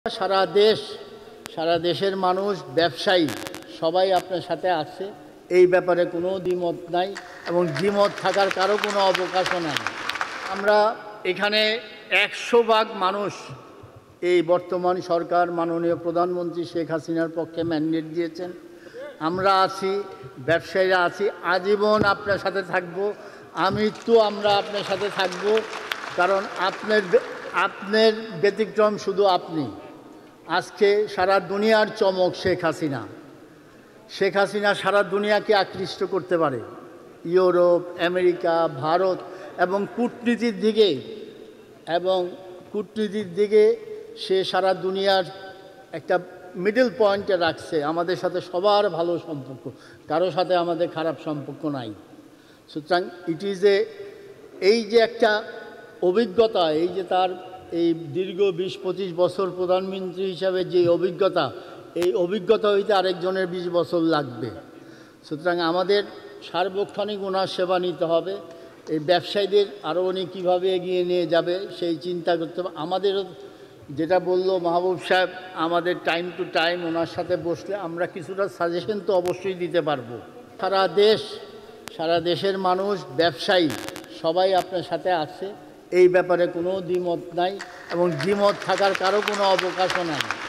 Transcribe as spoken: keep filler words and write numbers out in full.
সারা দেশ সারা দেশের মানুষ ব্যবসায়ী সবাই আপনার সাথে আছে, এই ব্যাপারে কোনো দ্বিমত নাই এবং দ্বিমত থাকার কারো কোনো অবকাশও নাই। আমরা এখানে একশো ভাগ মানুষ এই বর্তমান সরকার মাননীয় প্রধানমন্ত্রী শেখ হাসিনার পক্ষে ম্যান্ডেট দিয়েছেন। আমরা আছি, ব্যবসায়ীরা আছি, আজীবন আপনার সাথে থাকব, আমৃত্যু আমরা আপনার সাথে থাকব। কারণ আপনার আপনার ব্যতিক্রম শুধু আপনি। আজকে সারা দুনিয়ার চমক শেখ হাসিনা। শেখ হাসিনা সারা দুনিয়াকে আকৃষ্ট করতে পারে, ইউরোপ, আমেরিকা, ভারত এবং কূটনীতির দিকে এবং কূটনীতির দিকে সে সারা দুনিয়ার একটা মিডল পয়েন্টে রাখছে। আমাদের সাথে সবার ভালো সম্পর্ক, কারো সাথে আমাদের খারাপ সম্পর্ক নাই। সুতরাং ইট ইজ এ এই যে একটা অভিজ্ঞতা, এই যে তার এই দীর্ঘ বিশ পঁচিশ বছর প্রধানমন্ত্রী হিসাবে যে অভিজ্ঞতা, এই অভিজ্ঞতা হইতে আরেকজনের বিশ বছর লাগবে। সুতরাং আমাদের সার্বক্ষণিক ওনার সেবা নিতে হবে। এই ব্যবসায়ীদের আরও উনি কীভাবে এগিয়ে নিয়ে যাবে সেই চিন্তা করতে হবে। আমাদেরও যেটা বললো মাহবুব সাহেব, আমাদের টাইম টু টাইম ওনার সাথে বসলে আমরা কিছুটা সাজেশন তো অবশ্যই দিতে পারবো। সারা দেশ সারা দেশের মানুষ ব্যবসায়ী সবাই আপনার সাথে আছে, এই ব্যাপারে কোনো দ্বিমত নাই এবং দ্বিমত থাকার কারো কোনো অবকাশও নাই।